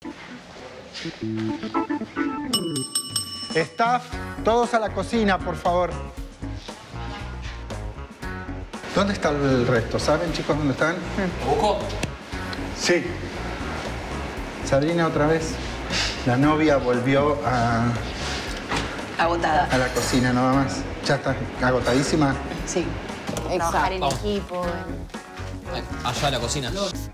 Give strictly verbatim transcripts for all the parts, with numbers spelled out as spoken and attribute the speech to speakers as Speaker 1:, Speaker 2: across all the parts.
Speaker 1: Staff, todos a la cocina, por favor. ¿Dónde está el resto? ¿Saben, chicos, dónde están?
Speaker 2: ¿Lo busco?
Speaker 1: Sí. Sabrina, otra vez. La novia volvió a...
Speaker 3: Agotada.
Speaker 1: A la cocina, nada más. ¿Ya está agotadísima?
Speaker 3: Sí.
Speaker 4: Trabajar en
Speaker 2: Vamos.
Speaker 4: equipo.
Speaker 2: Ay, allá en la cocina.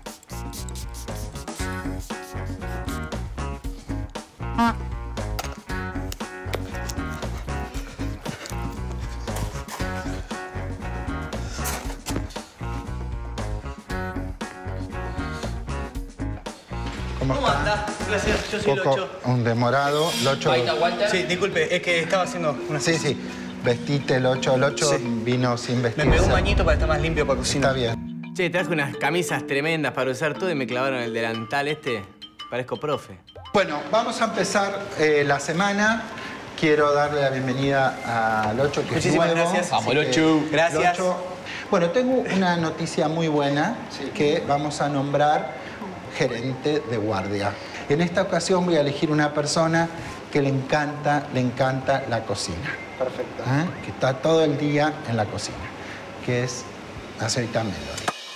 Speaker 1: ¿Cómo,
Speaker 5: ¿Cómo
Speaker 1: está?
Speaker 5: anda? Gracias, yo soy
Speaker 1: Poco,
Speaker 5: Locho.
Speaker 1: un demorado. Locho.
Speaker 2: Baita, Walter.
Speaker 5: Sí, disculpe, es que estaba haciendo una...
Speaker 1: Sí, sí. Vestite, Locho. Locho
Speaker 5: Sí.
Speaker 1: vino sin
Speaker 5: Me
Speaker 1: vestirse.
Speaker 5: pegó un bañito para estar más limpio para cocinar.
Speaker 1: Está bien.
Speaker 6: Che, traje unas camisas tremendas para usar todo y me clavaron el delantal este. Parezco profe.
Speaker 1: Bueno, vamos a empezar eh, la semana. Quiero darle la bienvenida a Locho, que
Speaker 5: Muchísimas
Speaker 1: es nuevo.
Speaker 5: gracias.
Speaker 1: Así
Speaker 2: Vamos,
Speaker 1: que,
Speaker 2: Locho.
Speaker 5: Gracias.
Speaker 1: Locho. Bueno, tengo una noticia muy buena, que vamos a nombrar gerente de guardia. En esta ocasión voy a elegir una persona que le encanta, le encanta la cocina. Perfecto. ¿Eh? Que está todo el día en la cocina, que es la señorita Melody.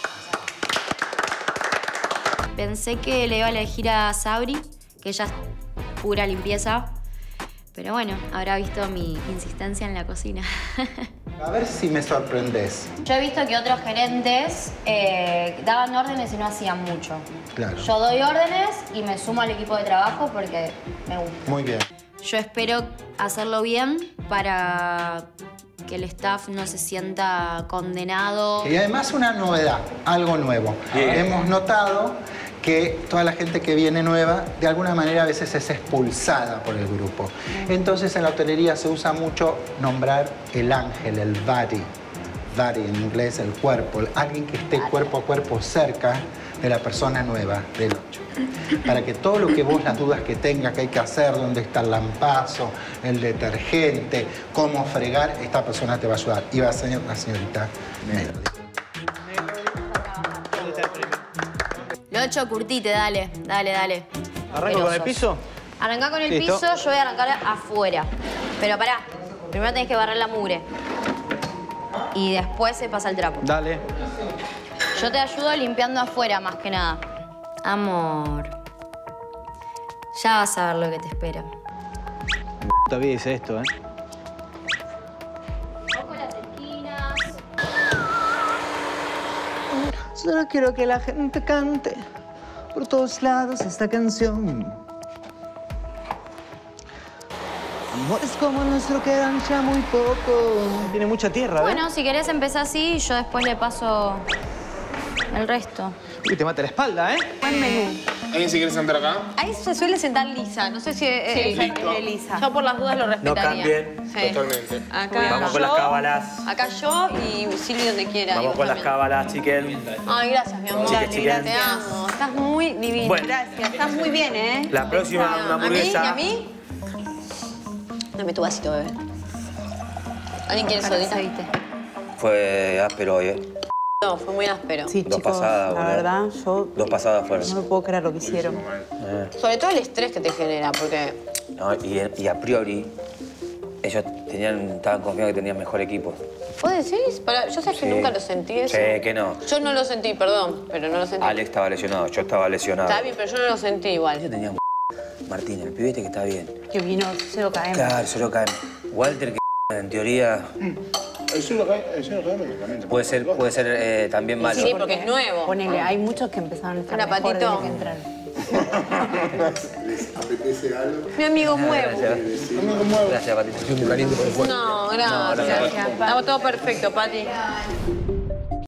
Speaker 4: Pensé que le iba a elegir a Sabri, que ella es pura limpieza. Pero bueno, habrá visto mi insistencia en la cocina.
Speaker 1: A ver si me sorprendes.
Speaker 4: Yo he visto que otros gerentes eh, daban órdenes y no hacían mucho.
Speaker 1: Claro.
Speaker 4: Yo doy órdenes y me sumo al equipo de trabajo porque me gusta.
Speaker 1: Muy bien.
Speaker 4: Yo espero hacerlo bien para que el staff no se sienta condenado.
Speaker 1: Y además una novedad, algo nuevo. Hemos notado que toda la gente que viene nueva, de alguna manera a veces es expulsada por el grupo. Entonces en la hotelería se usa mucho nombrar el ángel, el body. Body en inglés, el cuerpo. Alguien que esté cuerpo a cuerpo cerca de la persona nueva, del ocho. Para que todo lo que vos, las dudas que tengas, que hay que hacer, dónde está el lampazo, el detergente, cómo fregar, esta persona te va a ayudar. Y va a ser la señorita Melody.
Speaker 4: Locho, curtite, dale, dale, dale.
Speaker 5: ¿Arranco con el piso?
Speaker 4: Arrancá con el
Speaker 5: Listo.
Speaker 4: piso, yo voy a arrancar afuera. Pero pará, primero tenés que barrer la mugre. Y después se pasa el trapo.
Speaker 5: Dale.
Speaker 4: Yo te ayudo limpiando afuera, más que nada. Amor. Ya vas a ver lo que te espera.
Speaker 5: Puta vida hice esto, ¿eh?
Speaker 4: Ojo las esquinas.
Speaker 5: Solo quiero que la gente cante por todos lados esta canción. Amores como nuestro quedan ya muy poco. Tiene mucha tierra, ¿ves?
Speaker 4: Bueno, si querés empezar así y yo después le paso el resto.
Speaker 5: Uy, te mata la espalda, ¿eh?
Speaker 3: Buen menú.
Speaker 7: ¿Alguien se quiere sentar acá?
Speaker 3: Ahí se suele sentar Lisa. No sé si es, es- es Lisa.
Speaker 8: Yo por las dudas lo
Speaker 6: No
Speaker 8: respetaría.
Speaker 6: cambien.
Speaker 3: Sí.
Speaker 7: Totalmente.
Speaker 3: Acá
Speaker 6: Vamos con
Speaker 3: yo,
Speaker 6: las cábalas.
Speaker 3: Acá yo y Silvi donde quiera. y
Speaker 6: Vamos
Speaker 3: vos
Speaker 6: con las
Speaker 3: también.
Speaker 6: cábalas, chiquen.
Speaker 3: Ay, gracias, mi amor.
Speaker 6: Chique,
Speaker 3: Dale,
Speaker 6: chique.
Speaker 3: Te amo. Estás muy divino.
Speaker 6: Bueno.
Speaker 3: Gracias. Estás muy bien, ¿eh?
Speaker 6: La próxima, una hamburguesa.
Speaker 3: ¿A mí? ¿Y a mí? Dame tu vasito, bebé. ¿Alguien quiere sodita?
Speaker 9: Fue áspero hoy, ¿eh?
Speaker 3: No, fue muy áspero.
Speaker 8: Sí,
Speaker 9: Dos
Speaker 8: chicos,
Speaker 9: pasadas,
Speaker 8: la
Speaker 9: boludo.
Speaker 8: verdad, yo
Speaker 9: Dos pasadas fueron.
Speaker 8: no me puedo creer lo que hicieron.
Speaker 9: Eh,
Speaker 3: Sobre todo el estrés que te genera, porque...
Speaker 9: no, y, y a priori, ellos tenían, estaban confiados que tenían mejor equipo.
Speaker 3: ¿Vos decís? Para, yo sé que
Speaker 9: Sí.
Speaker 3: nunca lo sentí eso.
Speaker 9: Sí, que no.
Speaker 3: Yo no lo sentí, perdón, pero no lo sentí.
Speaker 9: Alex estaba lesionado, yo estaba lesionado.
Speaker 3: Está bien, pero yo no lo sentí igual.
Speaker 9: Ellos tenían Martín, el pibete que está bien.
Speaker 8: Que vino cero K M.
Speaker 9: Claro, solo caen. Walter, que en teoría
Speaker 7: El suelo cae, el suelo cae medicamento.
Speaker 9: puede ser, puede ser eh, también malo.
Speaker 3: Sí, porque es nuevo.
Speaker 8: Ponele, hay muchos que empezaron a estar
Speaker 3: Hola,
Speaker 8: mejor
Speaker 3: Patito.
Speaker 8: desde que entraron.
Speaker 7: ¿Les apetece algo?
Speaker 3: Mi amigo nuevo.
Speaker 9: Gracias, Patito.
Speaker 7: Estoy muy caliente por el fuego.
Speaker 3: No, gracias.
Speaker 9: No, gracias.
Speaker 3: Estamos todo perfecto, Pati.